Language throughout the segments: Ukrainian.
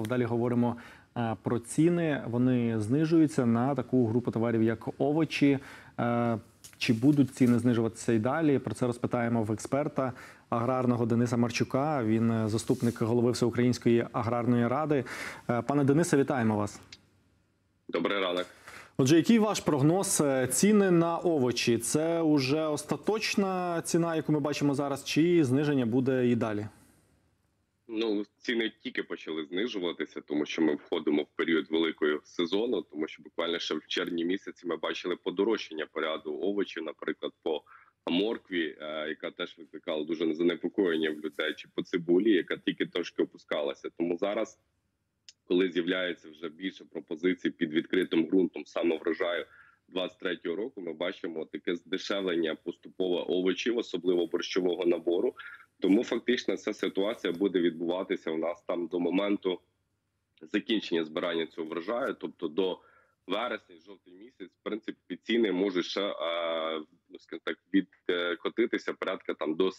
Карпов. Далі говоримо про ціни. Вони знижуються на таку групу товарів, як овочі. Чи будуть ціни знижуватися і далі? Про це розпитаємо в експерта аграрного Дениса Марчука. Він заступник голови Всеукраїнської аграрної ради. Пане Денисе, вітаємо вас. Добрий ранок. Отже, який ваш прогноз ціни на овочі? Це вже остаточна ціна, яку ми бачимо зараз, чи зниження буде і далі? Ну, ціни тільки почали знижуватися, тому що ми входимо в період великого сезону, тому що буквально ще в червні місяці ми бачили подорожчання по ряду овочів, наприклад, по моркві, яка теж викликала дуже занепокоєння в людей, чи по цибулі, яка тільки трошки опускалася. Тому зараз, коли з'являється вже більше пропозицій під відкритим ґрунтом саме врожаю 23-го року, ми бачимо таке здешевлення поступово овочів, особливо борщового набору. Тому фактично ця ситуація буде відбуватися у нас там до моменту закінчення збирання цього врожаю, тобто до вересня, жовтий місяць, в принципі, ціни можуть ще, скажімо так, відкотитися порядка там до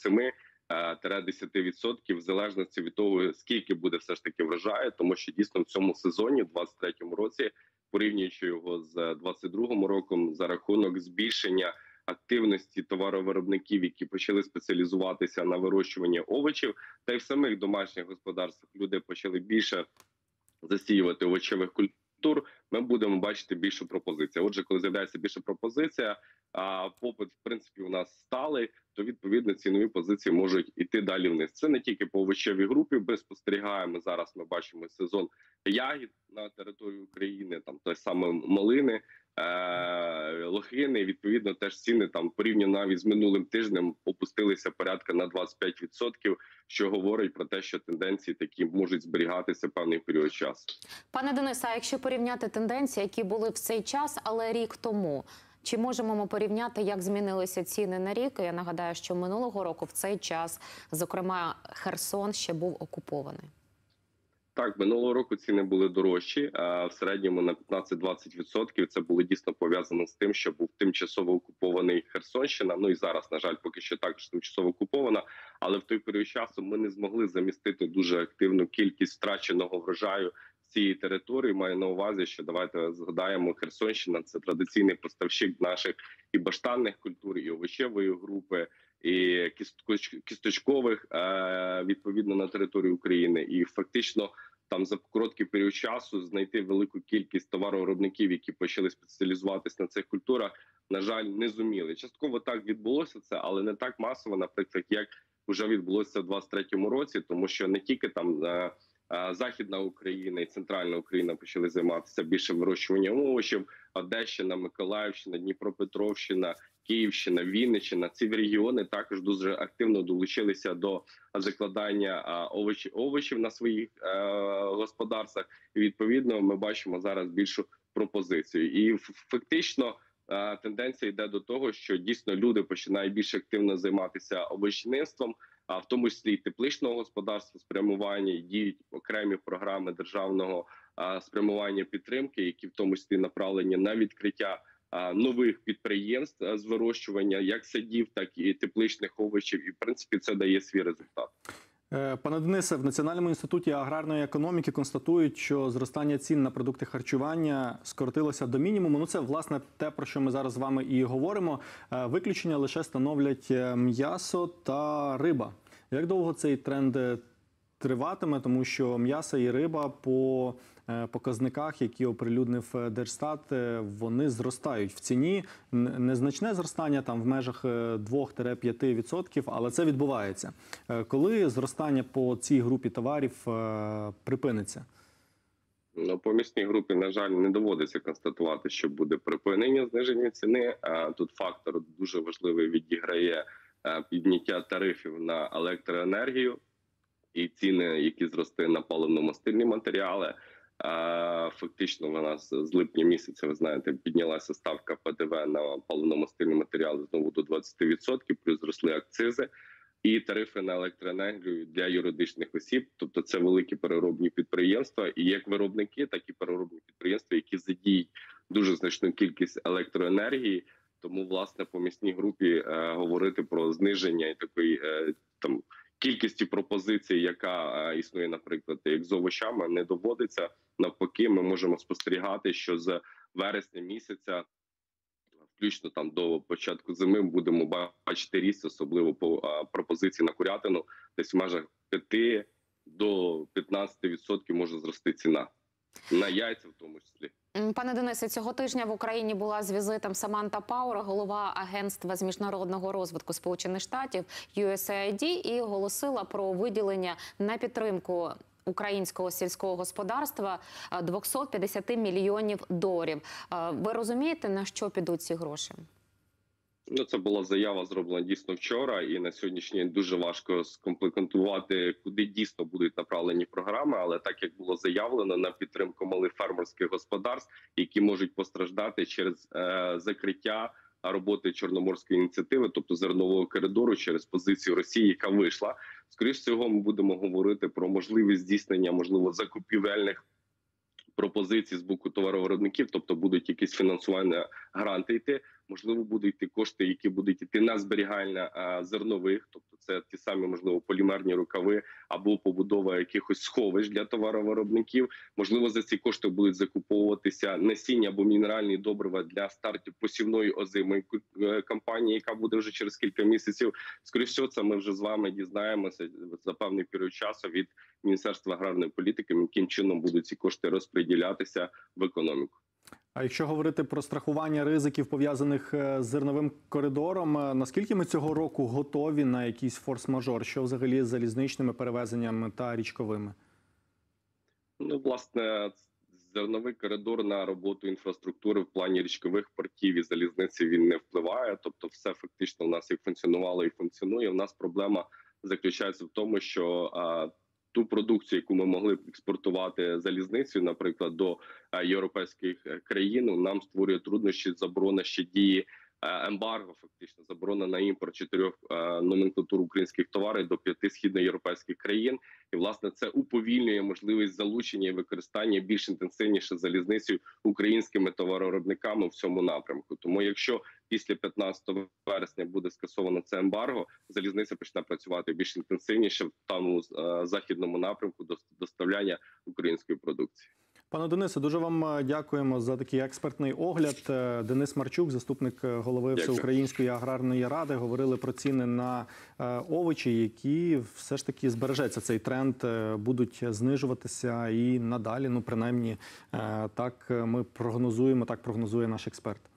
7–10%, в залежності від того, скільки буде все ж таки врожаю, тому що дійсно в цьому сезоні, в 23-му році, порівнюючи його з 22-м роком, за рахунок збільшення активності товаровиробників, які почали спеціалізуватися на вирощуванні овочів, та й в самих домашніх господарствах люди почали більше засіювати овочевих культур, ми будемо бачити більшу пропозицію. Отже, коли з'являється більша пропозиція, а попит, в принципі, у нас сталий, то, відповідно, цінові позиції можуть іти далі вниз. Це не тільки по овочевій групі, ми спостерігаємо, зараз ми бачимо сезон ягід на території України, там той саме малини, лохини, відповідно, теж ціни там порівняно навіть з минулим тижнем опустилися порядка на 25%, що говорить про те, що тенденції такі можуть зберігатися певний період часу. Пане Денисе, а якщо порівняти тенденції, які були в цей час, але рік тому, чи можемо ми порівняти, як змінилися ціни на рік? Я нагадаю, що минулого року в цей час, зокрема, Херсон ще був окупований. Так, минулого року ціни були дорожчі, в середньому на 15–20%. Це було дійсно пов'язано з тим, що був тимчасово окупований Херсонщина. Ну і зараз, на жаль, поки що також тимчасово окупована. Але в той період часу ми не змогли замістити дуже активну кількість втраченого врожаю з цієї території. Маю на увазі, що давайте згадаємо, Херсонщина – це традиційний поставщик наших і баштанних культур, і овочевої групи, і кісточкових, відповідно, на території України. І фактично там за короткий період часу знайти велику кількість товаровиробників, які почали спеціалізуватися на цих культурах, на жаль, не зуміли. Частково так відбулося це, але не так масово, наприклад, як вже відбулося в 23-му році, тому що не тільки там Західна Україна і Центральна Україна почали займатися більше вирощуванням овочів, Одещина, Миколаївщина, Дніпропетровщина, Київщина, Вінниччина. Ці регіони також дуже активно долучилися до закладання овочів на своїх господарствах. І, відповідно, ми бачимо зараз більшу пропозицію. І фактично тенденція йде до того, що дійсно люди починають більш активно займатися овочівництвом, а в тому числі і тепличного господарства спрямування, і діють окремі програми державного спрямування підтримки, які в тому числі направлені на відкриття нових підприємств з вирощування як садів, так і тепличних овочів. І, в принципі, це дає свій результат. Пане Денисе, в Національному інституті аграрної економіки констатують, що зростання цін на продукти харчування скоротилося до мінімуму. Ну, це, власне, те, про що ми зараз з вами і говоримо. Виключення лише становлять м'ясо та риба. Як довго цей тренд триватиме? Тому що м'ясо і риба по показниках, які оприлюднив Держстат, вони зростають в ціні. Незначне зростання там в межах 2–5%, але це відбувається. Коли зростання по цій групі товарів припиниться? Ну, по м'ясній групі, на жаль, не доводиться констатувати, що буде припинення зниження ціни. Тут фактор дуже важливий відіграє підняття тарифів на електроенергію і ціни, які зросли на паливно-мастильні матеріали. Фактично в нас з липня місяця, ви знаєте, піднялася ставка ПДВ на паливно-мастильні матеріали знову до 20%, плюс зросли акцизи і тарифи на електроенергію для юридичних осіб. Тобто це великі переробні підприємства, і як виробники, так і переробні підприємства, які задіють дуже значну кількість електроенергії. Тому, власне, по м'ясній групі говорити про зниження і такої там кількості пропозицій, яка існує, наприклад, як з овочами, не доводиться. Навпаки, ми можемо спостерігати, що з вересня місяця, включно там до початку зими, будемо бачити ріст, особливо по пропозиції на курятину, десь в межах 5 до 15% може зрости ціна. На яйця в тому числі. Пане Денисе, цього тижня в Україні була з візитом Саманта Пауер, голова Агентства з міжнародного розвитку Сполучених Штатів USAID, і оголосила про виділення на підтримку українського сільського господарства $250 мільйонів. Ви розумієте, на що підуть ці гроші? Ну, це була заява, зроблена дійсно вчора, і на сьогоднішній день дуже важко скомплектувати, куди дійсно будуть направлені програми. Але так як було заявлено, на підтримку малих фермерських господарств, які можуть постраждати через закриття роботи Чорноморської ініціативи, тобто зернового коридору, через позицію Росії, яка вийшла. Скоріше всього, ми будемо говорити про можливість здійснення, можливо, закупівельних пропозицій з боку товаровиробників, тобто будуть якісь фінансування, гранти йти, можливо, будуть йти кошти, які будуть йти на зберігання зернових, тобто це ті самі, можливо, полімерні рукави або побудова якихось сховищ для товаровиробників. Можливо, за ці кошти будуть закуповуватися насіння або мінеральні добрива для старту посівної озимої кампанії, яка буде вже через кілька місяців. Скоріше всього, це ми вже з вами дізнаємося за певний період часу від Міністерства аграрної політики, яким чином будуть ці кошти розподілятися в економіку. А якщо говорити про страхування ризиків, пов'язаних з зерновим коридором, наскільки ми цього року готові на якийсь форс-мажор? Що взагалі з залізничними перевезеннями та річковими? Ну, власне, зерновий коридор на роботу інфраструктури в плані річкових портів і залізниці він не впливає. Тобто все фактично у нас як функціонувало і функціонує. У нас проблема заключається в тому, що ту продукцію, яку ми могли б експортувати залізницею, наприклад, до європейських країн, нам створює труднощі заборона ще дії ембарго, фактично заборона на імпорт 4 номенклатур українських товарів до 5 східноєвропейських країн. І, власне, це уповільнює можливість залучення і використання більш інтенсивніше залізницею українськими товаровиробниками в цьому напрямку. Тому якщо після 15 вересня буде скасовано це ембарго, залізниця почне працювати більш інтенсивніше в тому західному напрямку до доставляння української продукції. Пане Денисе, дуже вам дякуємо за такий експертний огляд. Денис Марчук, заступник голови Всеукраїнської аграрної ради, говорили про ціни на овочі, які все ж таки збережеться цей тренд, будуть знижуватися і надалі, ну принаймні так ми прогнозуємо, так прогнозує наш експерт.